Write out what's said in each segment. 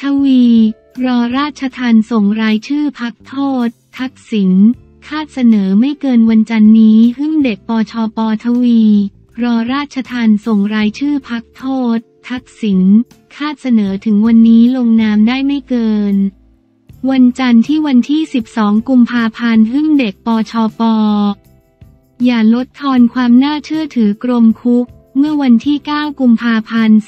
ทวี รอราชทัณฑ์ส่งรายชื่อพักโทษทักษิณคาดเสนอไม่เกินวันจันทร์นี้หึ่มเด็กปชป.ทวี รอราชทัณฑ์ส่งรายชื่อพักโทษทักษิณคาดเสนอถึงวันนี้ลงนามได้ไม่เกินวันจันทร์ที่วันที่12กุมภาพันธ์หึ่มเด็กปชป.อย่าลดทอนความน่าเชื่อถือกรมคุกเมื่อวันที่9กุมภาพันธ์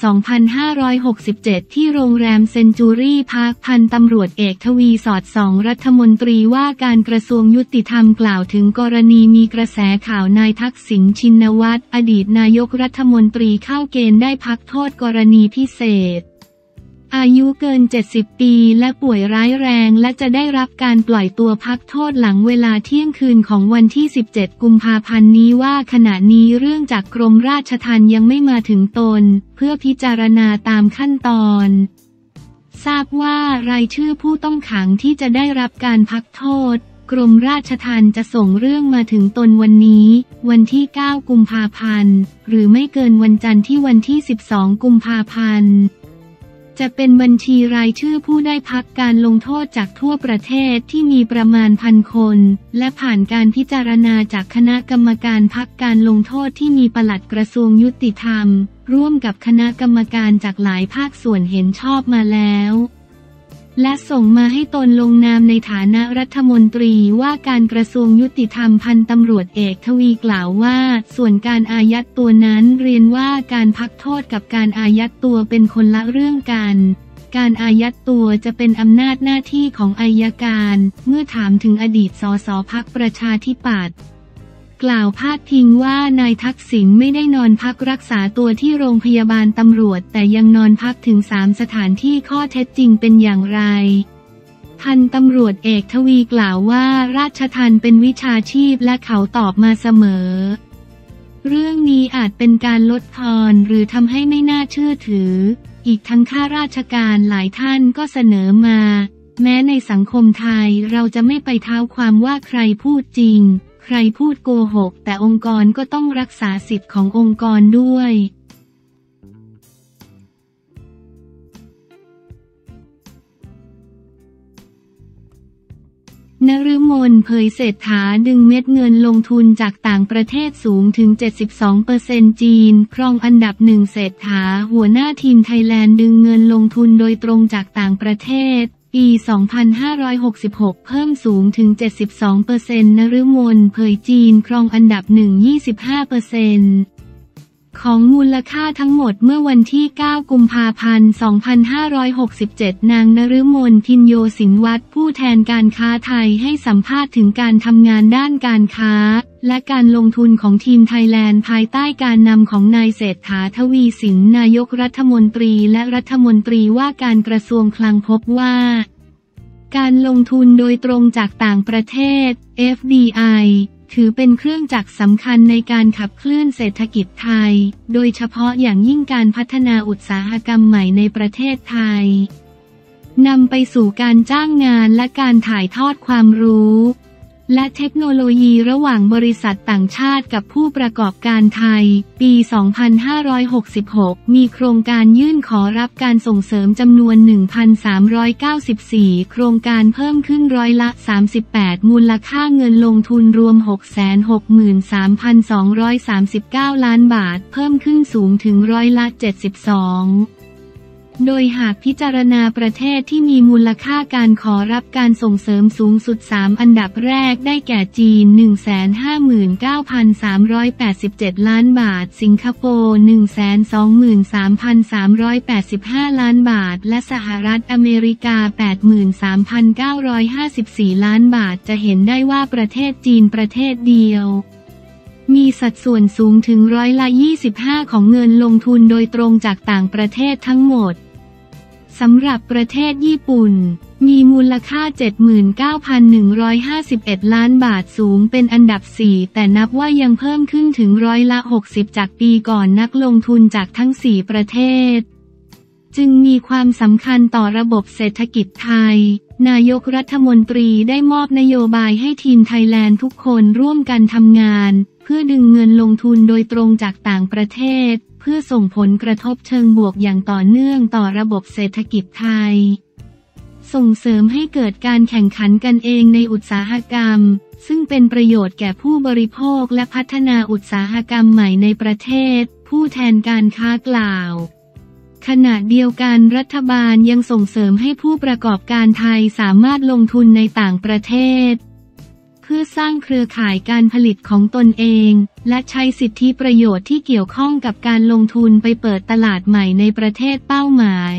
2567ที่โรงแรมเซนจูรี่พาร์คพันตำรวจเอกทวีสอดส่องรัฐมนตรีว่าการกระทรวงยุติธรรมกล่าวถึงกรณีมีกระแสข่าวนายทักษิณชินวัตรอดีตนายกรัฐมนตรีเข้าเกณฑ์ได้พักโทษกรณีพิเศษอายุเกิน70ปีและป่วยร้ายแรงและจะได้รับการปล่อยตัวพักโทษหลังเวลาเที่ยงคืนของวันที่17กุมภาพันธ์นี้ว่าขณะนี้เรื่องจากกรมราชทัณฑ์ยังไม่มาถึงตนเพื่อพิจารณาตามขั้นตอนทราบว่ารายชื่อผู้ต้องขังที่จะได้รับการพักโทษกรมราชทัณฑ์จะส่งเรื่องมาถึงตนวันนี้วันที่9กุมภาพันธ์หรือไม่เกินวันจันทร์ที่วันที่12กุมภาพันธ์จะเป็นบัญชีรายชื่อผู้ได้พักการลงโทษจากทั่วประเทศที่มีประมาณ1,000 คนและผ่านการพิจารณาจากคณะกรรมการพักการลงโทษที่มีปลัดกระทรวงยุติธรรมร่วมกับคณะกรรมการจากหลายภาคส่วนเห็นชอบมาแล้วและส่งมาให้ตนลงนามในฐานะรัฐมนตรีว่าการกระทรวงยุติธรรมพันตำรวจเอกทวีกล่าวว่าส่วนการอายัดตัวนั้นเรียนว่าการพักโทษกับการอายัดตัวเป็นคนละเรื่องกันการอายัดตัวจะเป็นอำนาจหน้าที่ของอัยการเมื่อถามถึงอดีตสสพรรคประชาธิปัตย์กล่าวพาดพิงว่านายทักษิณไม่ได้นอนพักรักษาตัวที่โรงพยาบาลตำรวจแต่ยังนอนพักถึง3 สถานที่ข้อเท็จจริงเป็นอย่างไรพันตำรวจเอกทวีกล่าวว่าราชทัณฑ์เป็นวิชาชีพและเขาตอบมาเสมอเรื่องนี้อาจเป็นการลดทอนหรือทำให้ไม่น่าเชื่อถืออีกทั้งข้าราชการหลายท่านก็เสนอมาแม้ในสังคมไทยเราจะไม่ไปเท้าความว่าใครพูดจริงใครพูดโกหกแต่องค์กรก็ต้องรักษาสิทธิ์ขององค์กรด้วยนฤมลเผยเศรษฐาดึงเม็ดเงินลงทุนจากต่างประเทศสูงถึง 72% จีนครองอันดับ1เศรษฐาหัวหน้าทีมไทยแลนด์ดึงเงินลงทุนโดยตรงจากต่างประเทศปี 2566 เพิ่มสูงถึง 72% นฤมลเผยจีนครองอันดับ1 25% ของมูลค่าทั้งหมดเมื่อวันที่ 9 กุมภาพันธ์ 2567 นางนฤมล พินโยสินวัฒน์ผู้แทนการค้าไทยให้สัมภาษณ์ถึงการทำงานด้านการค้าและการลงทุนของทีมไทยแลนด์ภายใต้การนำของนายเศรษฐา ทวีสินนายกรัฐมนตรีและรัฐมนตรีว่าการกระทรวงคลังพบว่าการลงทุนโดยตรงจากต่างประเทศ FDI ถือเป็นเครื่องจักรสำคัญในการขับเคลื่อนเศรษฐกิจไทยโดยเฉพาะอย่างยิ่งการพัฒนาอุตสาหกรรมใหม่ในประเทศไทยนำไปสู่การจ้างงานและการถ่ายทอดความรู้และเทคโนโลยีระหว่างบริษัทต่างชาติกับผู้ประกอบการไทยปี 2566 มีโครงการยื่นขอรับการส่งเสริมจำนวน 1,394 โครงการเพิ่มขึ้นร้อยละ 38 มูลค่าเงินลงทุนรวม 663,239 ล้านบาทเพิ่มขึ้นสูงถึงร้อยละ 72โดยหากพิจารณาประเทศที่มีมูลค่าการขอรับการส่งเสริมสูงสุด3อันดับแรกได้แก่จีน 159,387 ล้านบาทสิงคโปร์ 123,385 ล้านบาทและสหรัฐอเมริกา 83,954 ล้านบาทจะเห็นได้ว่าประเทศจีนประเทศเดียวมีสัดส่วนสูงถึงร้อยละ 25 ของเงินลงทุนโดยตรงจากต่างประเทศทั้งหมดสำหรับประเทศญี่ปุ่นมีมูลค่า 79,151 ล้านบาทสูงเป็นอันดับ 4แต่นับว่ายังเพิ่มขึ้นถึงร้อยละ 60จากปีก่อนนักลงทุนจากทั้ง 4 ประเทศจึงมีความสำคัญต่อระบบเศรษฐกิจไทยนายกรัฐมนตรีได้มอบนโยบายให้ทีมไทยแลนด์ทุกคนร่วมกันทำงานเพื่อดึงเงินลงทุนโดยตรงจากต่างประเทศเพื่อส่งผลกระทบเชิงบวกอย่างต่อเนื่องต่อระบบเศรษฐกิจไทยส่งเสริมให้เกิดการแข่งขันกันเองในอุตสาหกรรมซึ่งเป็นประโยชน์แก่ผู้บริโภคและพัฒนาอุตสาหกรรมใหม่ในประเทศผู้แทนการค้ากล่าวขณะเดียวกันรัฐบาลยังส่งเสริมให้ผู้ประกอบการไทยสามารถลงทุนในต่างประเทศเพื่อสร้างเครือข่ายการผลิตของตนเองและใช้สิทธิประโยชน์ที่เกี่ยวข้องกับการลงทุนไปเปิดตลาดใหม่ในประเทศเป้าหมาย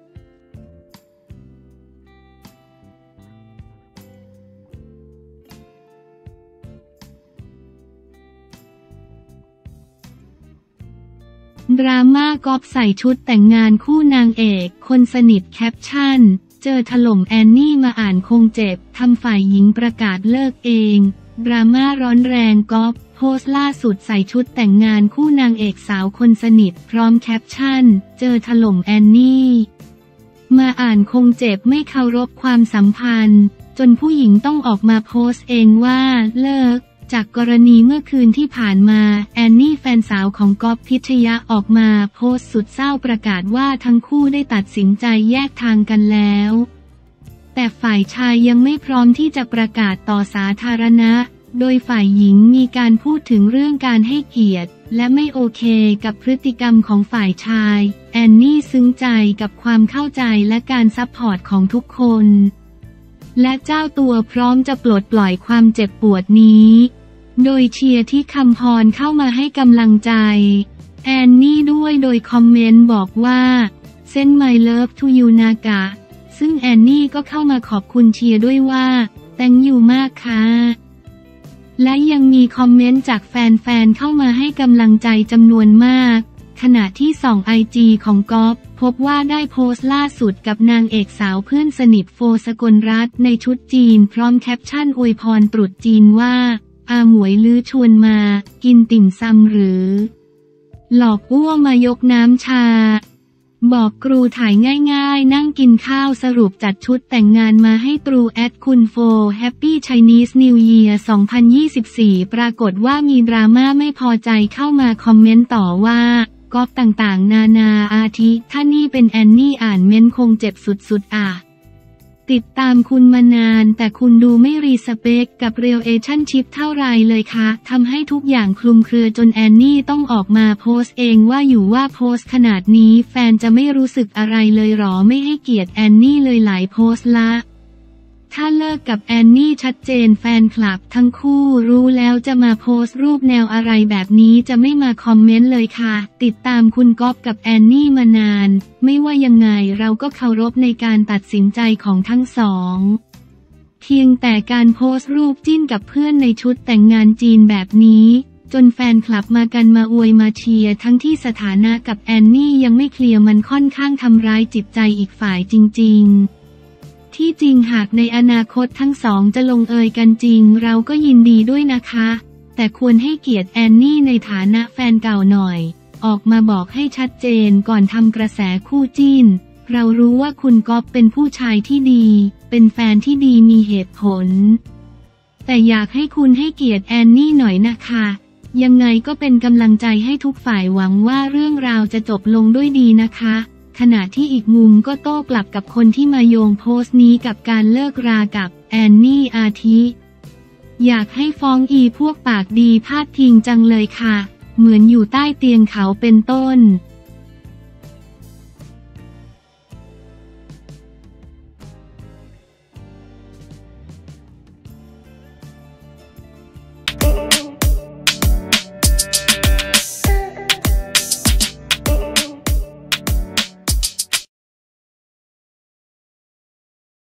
ดราม่าก๊อปใส่ชุดแต่งงานคู่นางเอกคนสนิทแคปชั่นเจอถล่มแอนนี่มาอ่านคงเจ็บทำฝ่ายหญิงประกาศเลิกเองดราม่าร้อนแรงก๊อปโพสต์ล่าสุดใส่ชุดแต่งงานคู่นางเอกสาวคนสนิทพร้อมแคปชั่นเจอถล่มแอนนี่มาอ่านคงเจ็บไม่เคารพความสัมพันธ์จนผู้หญิงต้องออกมาโพสต์เองว่าเลิกจากกรณีเมื่อคืนที่ผ่านมาแอนนี่แฟนสาวของก๊อฟพิชยะออกมาโพสต์สุดเศร้าประกาศว่าทั้งคู่ได้ตัดสินใจแยกทางกันแล้วแต่ฝ่ายชายยังไม่พร้อมที่จะประกาศต่อสาธารณะโดยฝ่ายหญิงมีการพูดถึงเรื่องการให้เกียรติและไม่โอเคกับพฤติกรรมของฝ่ายชายแอนนี่ซึ้งใจกับความเข้าใจและการซัพพอร์ตของทุกคนและเจ้าตัวพร้อมจะปลดปล่อยความเจ็บปวดนี้โดยเชียร์ที่คำพรเข้ามาให้กำลังใจแอนนี่ด้วยโดยคอมเมนต์บอกว่า Send my love to you นากะซึ่งแอนนี่ก็เข้ามาขอบคุณเชียร์ด้วยว่า Thank you มากค่ะและยังมีคอมเมนต์จากแฟนๆเข้ามาให้กำลังใจจำนวนมากขณะที่ส่อง IG ของก๊อฟพบว่าได้โพสต์ล่าสุดกับนางเอกสาวเพื่อนสนิทโฟสกลรัตน์ในชุดจีนพร้อมแคปชั่นอวยพรตรุษจีนว่าอาหมวยลื้อชวนมากินติ่มซำหรือหลอกอ้วมายกน้ำชาบอกครูถ่ายง่ายๆนั่งกินข้าวสรุปจัดชุดแต่งงานมาให้ตรูแอดคุณโฟแฮปปี้ไชนีสนิวเยียร์2024ปรากฏว่ามีดราม่าไม่พอใจเข้ามาคอมเมนต์ต่อว่าก๊อปต่างๆนานาอาทิถ้านี่เป็นแอนนี่อ่านเม้นคงเจ็บสุดๆอ่ะติดตามคุณมานานแต่คุณดูไม่รีสเปคกับเรีลเอชั่นชิพเท่าไรเลยคะทำให้ทุกอย่างคลุมเครือจนแอนนี่ต้องออกมาโพสต์เองว่าอยู่ว่าโพสต์ขนาดนี้แฟนจะไม่รู้สึกอะไรเลยหรอไม่ให้เกียรติแอนนี่เลยหลายโพสต์ละถ้าเลิกกับแอนนี่ชัดเจนแฟนคลับทั้งคู่รู้แล้วจะมาโพสต์รูปแนวอะไรแบบนี้จะไม่มาคอมเมนต์เลยค่ะติดตามคุณก๊อฟกับแอนนี่มานานไม่ว่ายังไงเราก็เคารพในการตัดสินใจของทั้งสองเพียงแต่การโพสต์รูปจิ้นกับเพื่อนในชุดแต่งงานจีนแบบนี้จนแฟนคลับมากันมาอวยมาเชียร์ทั้งที่สถานะกับแอนนี่ยังไม่เคลียร์มันค่อนข้างทำร้ายจิตใจอีกฝ่ายจริงๆที่จริงหากในอนาคตทั้งสองจะลงเอยกันจริงเราก็ยินดีด้วยนะคะแต่ควรให้เกียรติแอนนี่ในฐานะแฟนเก่าหน่อยออกมาบอกให้ชัดเจนก่อนทำกระแสคู่จิ้นเรารู้ว่าคุณก๊อฟเป็นผู้ชายที่ดีเป็นแฟนที่ดีมีเหตุผลแต่อยากให้คุณให้เกียรติแอนนี่หน่อยนะคะยังไงก็เป็นกำลังใจให้ทุกฝ่ายหวังว่าเรื่องราวจะจบลงด้วยดีนะคะขณะที่อีกมุมก็โต้กลับกับคนที่มาโยงโพสต์นี้กับการเลิกรากับแอนนี่อาทิอยากให้ฟ้องพวกปากดีพาดพิงจังเลยค่ะเหมือนอยู่ใต้เตียงเขาเป็นต้น